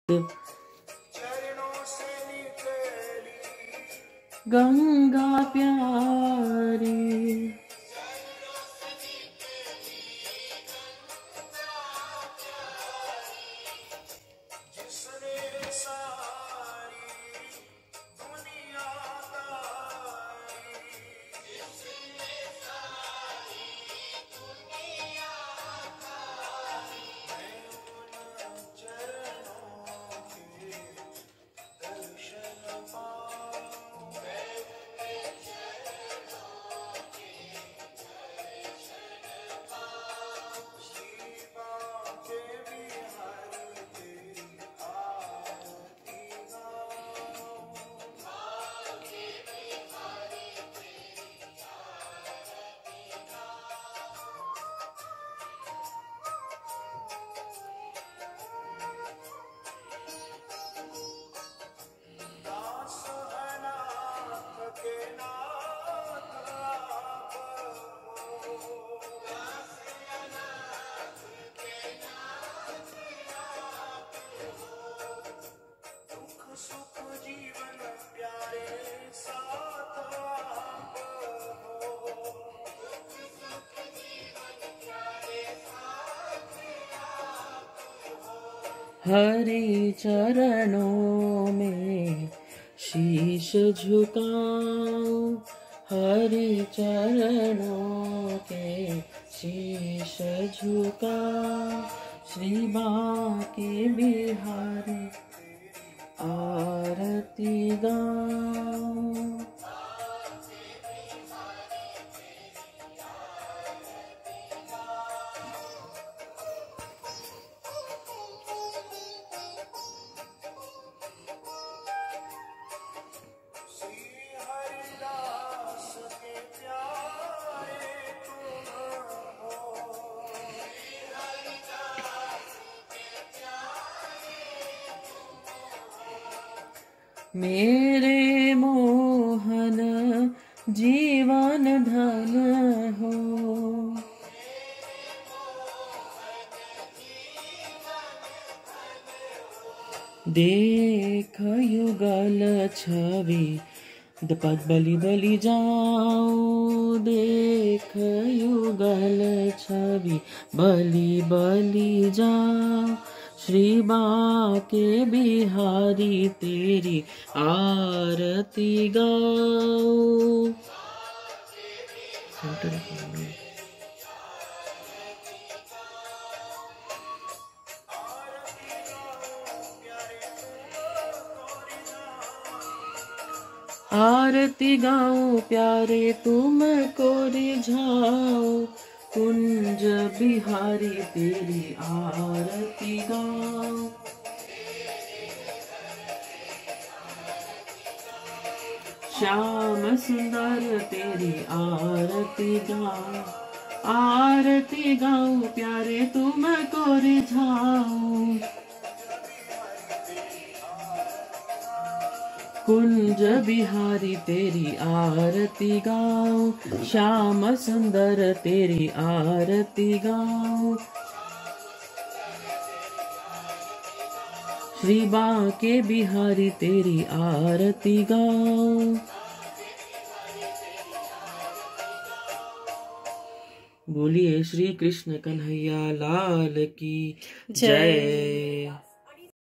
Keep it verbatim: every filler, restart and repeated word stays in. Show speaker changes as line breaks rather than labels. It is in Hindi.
गंगा प्यारी हरि चरणों में शीश झुकाऊं, हरि चरणों के शीश झुकाऊं, श्री बांके बिहारी आरती गाऊं। मेरे मोहन जीवन धन हो, देख युगल छवि पद बलि बलि जाऊं, देख युगल छवि बलि बलि जाऊं, श्री बांके बिहारी तेरी आरती गाऊं। आरती गाऊं प्यारे तुमको रिझाऊं, कुंज बिहारी तेरी आरती गाऊं। श्याम सुंदर तेरी आरती गाऊं, आरती गाऊं प्यारे तुमको रिझाऊं, कुंज बिहारी तेरी आरती गाऊं, श्याम सुंदर तेरी आरती गाऊं, श्री बांके बिहारी तेरी आरती गाऊं। बोलिए श्री कृष्ण कन्हैया लाल की जय।